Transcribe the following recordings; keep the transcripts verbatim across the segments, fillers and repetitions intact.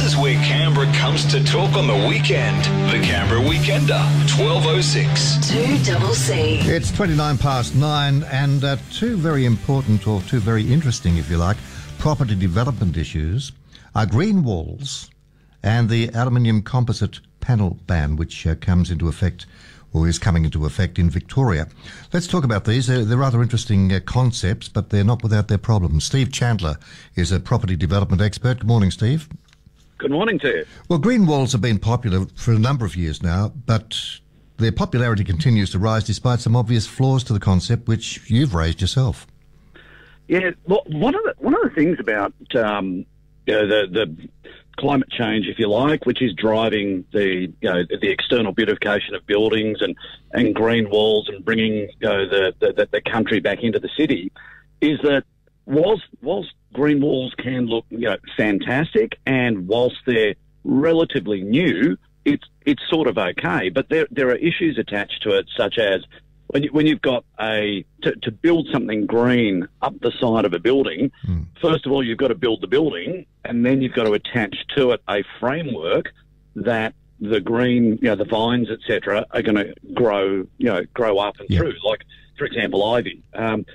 is where Canberra comes to talk on the weekend. The Canberra Weekender, twelve oh six. two double C. It's twenty-nine past nine, and uh, two very important, or two very interesting, if you like, property development issues are green walls and the aluminium composite panel ban, which uh, comes into effect, or is coming into effect in Victoria. Let's talk about these. They're, they're rather interesting uh, concepts, but they're not without their problems. Steve Chandler is a property development expert. Good morning, Steve. Good morning to you. Well, green walls have been popular for a number of years now, but their popularity continues to rise despite some obvious flaws to the concept, which you've raised yourself. Yeah, well, one of the one of the things about um, you know, the the climate change, if you like, which is driving the you know the external beautification of buildings and, and green walls and bringing you know the, the the country back into the city, is that whilst whilst green walls can look you know fantastic, and whilst they're relatively new, it's it's sort of okay, but there there are issues attached to it, such as when you, when you've got a to, to build something green up the side of a building, mm. first of all you've got to build the building, and then you've got to attach to it a framework that the green, you know, the vines, et cetera, are going to grow, you know, grow up and yep. through. Like, for example, ivy. Um,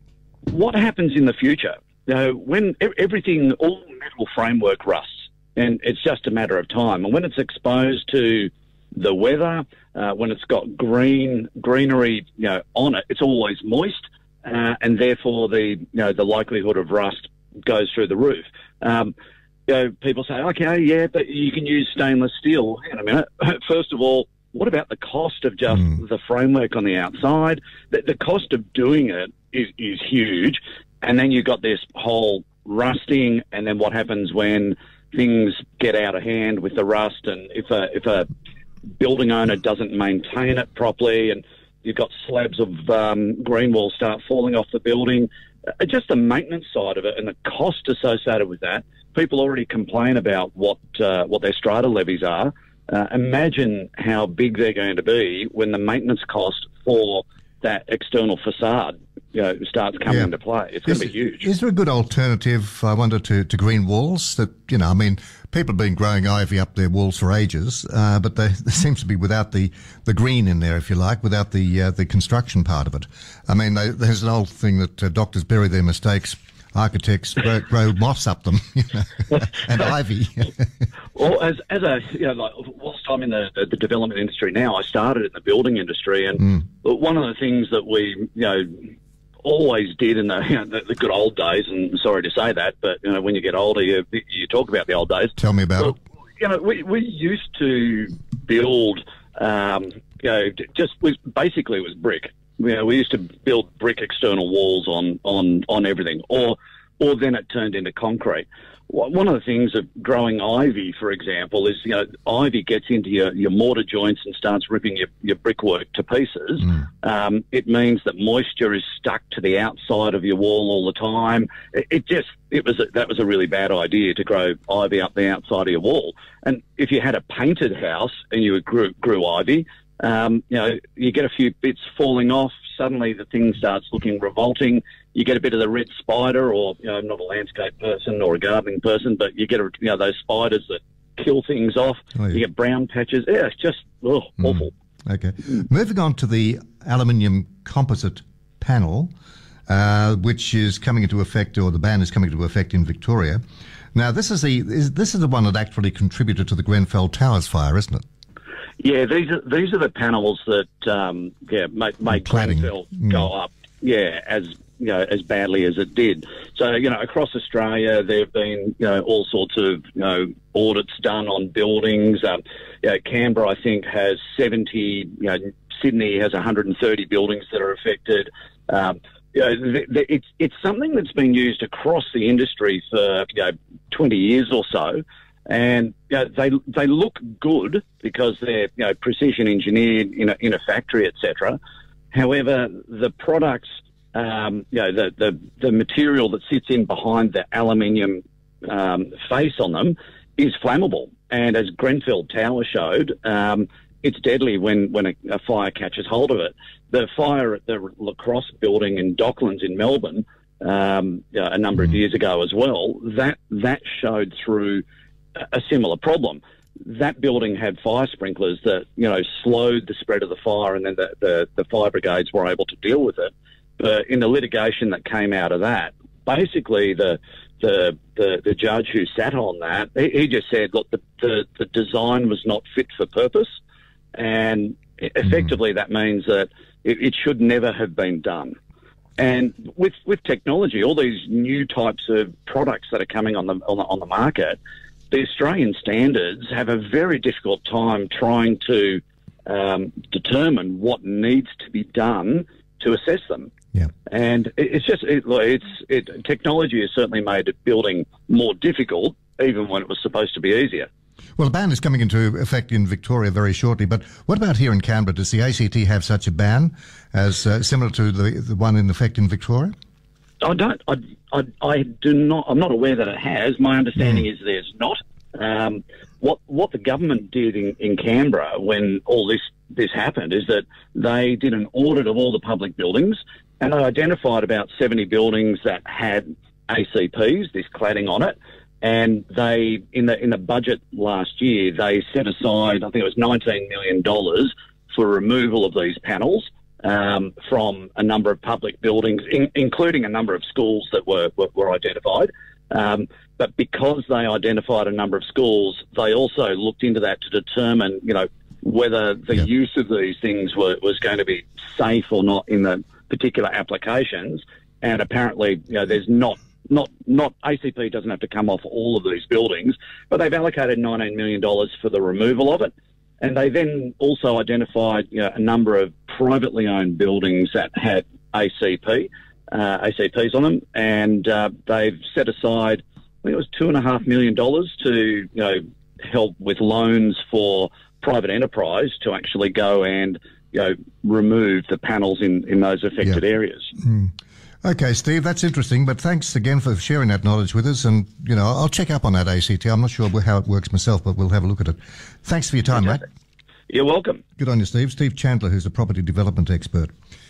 what happens in the future? You know, when everything, all metal framework rusts, and it's just a matter of time. And when it's exposed to the weather, uh, when it's got green greenery, you know, on it, it's always moist, uh, and therefore the you know the likelihood of rust goes through the roof. Um, you know, people say, okay, yeah, but you can use stainless steel. Hang on a minute. First of all, what about the cost of just mm. the framework on the outside? The, the cost of doing it is, is huge, and then you've got this whole rusting, and then what happens when things get out of hand with the rust, and if a if a building owner doesn't maintain it properly, and you've got slabs of um, green walls start falling off the building. Uh, just the maintenance side of it and the cost associated with that. People already complain about what uh, what their strata levies are. Uh, imagine how big they're going to be when the maintenance cost for that external facade you know, starts coming yeah. into play. It's going to be huge. Is there a good alternative, I wonder, to, to green walls? That, you know, I mean, people have been growing ivy up their walls for ages, uh, but they, they seems to be without the, the green in there, if you like, without the uh, the construction part of it. I mean, they, there's an old thing that uh, doctors bury their mistakes, architects grow, grow moss up them, you know, and ivy. Well, as as a you know, like whilst I'm in the, the the development industry now, I started in the building industry, and mm. one of the things that we you know always did in the, you know, the the good old days, and sorry to say that, but you know when you get older, you you talk about the old days. Tell me about well, it. You know, we we used to build, um, you know, just was basically it was brick. You know, we used to build brick external walls on, on, on everything, or or then it turned into concrete. One of the things of growing ivy, for example, is, you know, ivy gets into your, your mortar joints and starts ripping your, your brickwork to pieces. Mm. Um, it means that moisture is stuck to the outside of your wall all the time. It, it just, it was a, that was a really bad idea to grow ivy up the outside of your wall. And if you had a painted house and you grew, grew ivy, Um, you know, you get a few bits falling off. Suddenly the thing starts looking revolting. You get a bit of the red spider, or, you know, I'm not a landscape person or a gardening person, but you get, a, you know, those spiders that kill things off. Oh, yeah. You get brown patches. Yeah, it's just oh, mm. awful. Okay. Mm. Moving on to the aluminium composite panel, uh, which is coming into effect, or the ban is coming into effect in Victoria. Now, this is the is, this is the one that actually contributed to the Grenfell Towers fire, isn't it? Yeah, these are these are the panels that um, yeah made, made Grenfell mm. go up yeah as you know as badly as it did. So you know across Australia there have been you know all sorts of you know audits done on buildings. Um, you know, Canberra I think has seventy. You know Sydney has one hundred thirty buildings that are affected. Um, you know, th- th- it's it's something that's been used across the industry for you know twenty years or so. And you know, they they look good because they're you know precision engineered in a, in a factory, et cetera. However, the products, um, you know, the, the the material that sits in behind the aluminium um, face on them is flammable. And as Grenfell Tower showed, um, it's deadly when when a, a fire catches hold of it. The fire at the Lacrosse building in Docklands in Melbourne um, you know, a number of years ago as well. That that showed through a similar problem. That building had fire sprinklers that, you know, slowed the spread of the fire, and then the, the, the fire brigades were able to deal with it. But in the litigation that came out of that, basically the the the, the judge who sat on that, he, he just said, look, the, the, the design was not fit for purpose, and effectively mm. that means that it, it should never have been done. And with with technology, all these new types of products that are coming on the on the, on the market, the Australian standards have a very difficult time trying to um, determine what needs to be done to assess them. Yeah. And it, it's just it, it's it, technology has certainly made building more difficult, even when it was supposed to be easier. Well, the ban is coming into effect in Victoria very shortly, but what about here in Canberra? Does the A C T have such a ban as uh, similar to the, the one in effect in Victoria? I don't. I, I, I do not. I'm not aware that it has. My understanding mm. is there's not. Um, what what the government did in, in Canberra when all this this happened is that they did an audit of all the public buildings, and they identified about seventy buildings that had A C Ps, this cladding on it. And they, in the in the budget last year, they set aside, I think it was nineteen million dollars for removal of these panels um, from a number of public buildings, in, including a number of schools that were were, were identified. Um, but because they identified a number of schools, they also looked into that to determine, you know, whether the yep. use of these things were, was going to be safe or not in the particular applications. And apparently, you know, there's not. Not, not A C P doesn't have to come off all of these buildings, but they've allocated nineteen million dollars for the removal of it. And they then also identified, you know, a number of privately owned buildings that had A C P, uh, A C Ps on them. And uh, they've set aside, I think it was two and a half million dollars to, you know, help with loans for private enterprise to actually go and, you know, remove the panels in, in those affected yeah. areas. Mm. Okay, Steve, that's interesting, but thanks again for sharing that knowledge with us. And, you know, I'll check up on that A C T. I'm not sure how it works myself, but we'll have a look at it. Thanks for your time, Fantastic. mate. You're welcome. Good on you, Steve. Steve Chandler, who's a property development expert.